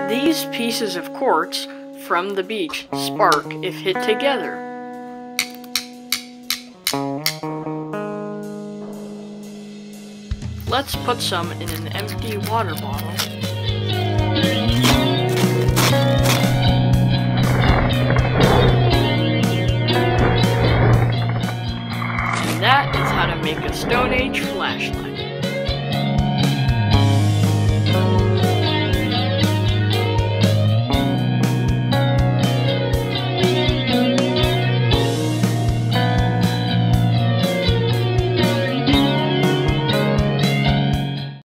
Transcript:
These pieces of quartz from the beach spark if hit together. Let's put some in an empty water bottle. And that is how to make a Stone Age flashlight.